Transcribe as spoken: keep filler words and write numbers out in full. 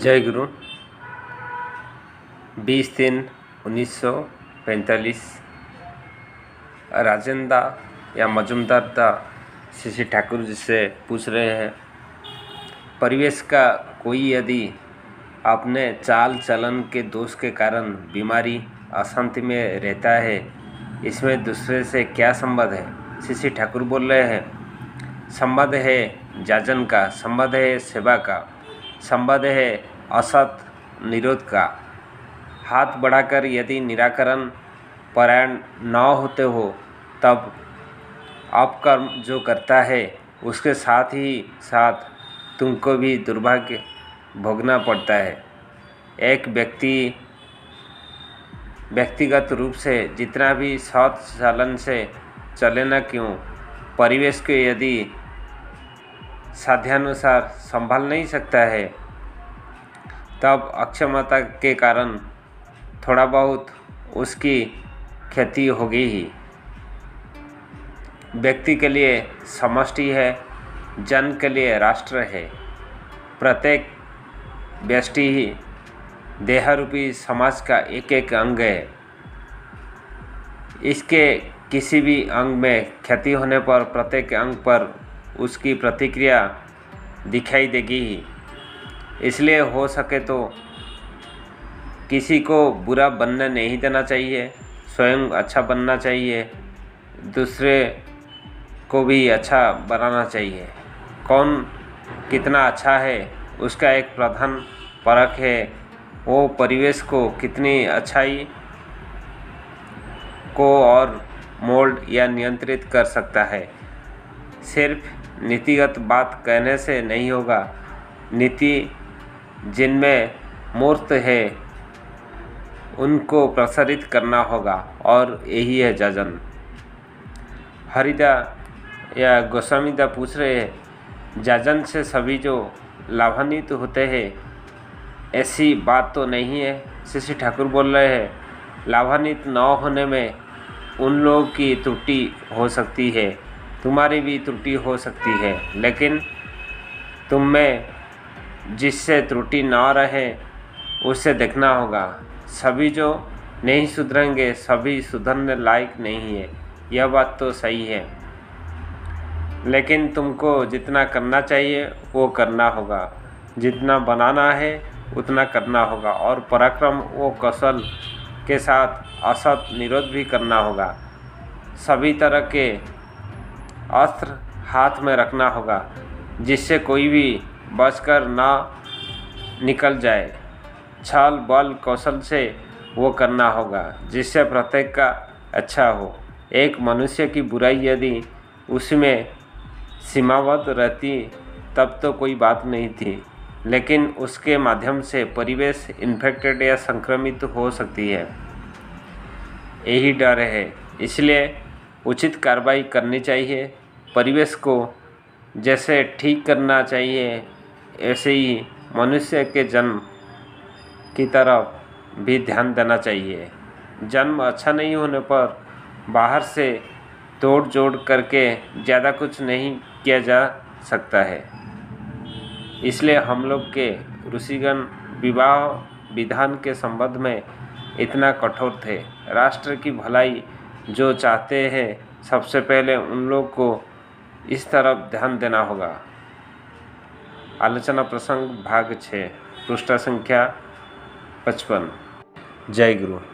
जय गुरु। बीस तीन उन्नीस सौ पैंतालीस राजेंद्र या मजुमदार दा श्री ठाकुर जी से पूछ रहे हैं, परिवेश का कोई यदि अपने चाल चलन के दोष के कारण बीमारी अशांति में रहता है, इसमें दूसरे से क्या संबंध है? श्री ठाकुर बोल रहे हैं, संबंध है जाजन का, संबंध है सेवा का, संबंध है असत निरोध का। हाथ बढ़ाकर यदि निराकरण परायण न होते हो, तब अपकर्म जो करता है उसके साथ ही साथ तुमको भी दुर्भाग्य भोगना पड़ता है। एक व्यक्ति व्यक्तिगत रूप से जितना भी सत चलन से चले न क्यों, परिवेश को यदि साध्यानुसार संभाल नहीं सकता है, तब अक्षमता के कारण थोड़ा बहुत उसकी क्षति होगी ही। व्यक्ति के लिए समष्टि है, जन के लिए राष्ट्र है। प्रत्येक व्यष्टि ही देहरूपी समाज का एक एक अंग है। इसके किसी भी अंग में क्षति होने पर प्रत्येक अंग पर उसकी प्रतिक्रिया दिखाई देगी ही। इसलिए हो सके तो किसी को बुरा बनने नहीं देना चाहिए, स्वयं अच्छा बनना चाहिए, दूसरे को भी अच्छा बनाना चाहिए। कौन कितना अच्छा है उसका एक प्रधान परख है, वो परिवेश को कितनी अच्छाई को और मोल्ड या नियंत्रित कर सकता है। सिर्फ नीतिगत बात कहने से नहीं होगा, नीति जिनमें मूर्त है उनको प्रसारित करना होगा, और यही है जाजन। हरिदा या गोस्वामीदा पूछ रहे हैं, जाजन से सभी जो लाभान्वित होते हैं, ऐसी बात तो नहीं है। श्री ठाकुर बोल रहे हैं, लाभान्वित न होने में उन लोगों की त्रुटि हो सकती है, तुम्हारी भी त्रुटि हो सकती है, लेकिन तुम में जिससे त्रुटि ना रहे उससे देखना होगा। सभी जो नहीं सुधरेंगे सभी सुधरने लायक नहीं है, यह बात तो सही है, लेकिन तुमको जितना करना चाहिए वो करना होगा, जितना बनाना है उतना करना होगा, और पराक्रम वो कौशल के साथ असत निरोध भी करना होगा। सभी तरह के अस्त्र हाथ में रखना होगा, जिससे कोई भी बचकर ना निकल जाए। छल बल कौशल से वो करना होगा जिससे प्रत्येक का अच्छा हो। एक मनुष्य की बुराई यदि उसमें सीमाबद्ध रहती तब तो कोई बात नहीं थी, लेकिन उसके माध्यम से परिवेश इन्फेक्टेड या संक्रमित हो सकती है, यही डर है। इसलिए उचित कार्रवाई करनी चाहिए। परिवेश को जैसे ठीक करना चाहिए, ऐसे ही मनुष्य के जन्म की तरफ भी ध्यान देना चाहिए। जन्म अच्छा नहीं होने पर बाहर से तोड़ जोड़ करके ज़्यादा कुछ नहीं किया जा सकता है। इसलिए हम लोग के ऋषिगण विवाह विधान के संबंध में इतना कठोर थे। राष्ट्र की भलाई जो चाहते हैं, सबसे पहले उन लोग को इस तरफ ध्यान देना होगा। आलोचना प्रसंग भाग छः, पृष्ठ संख्या पचपन। जय गुरु।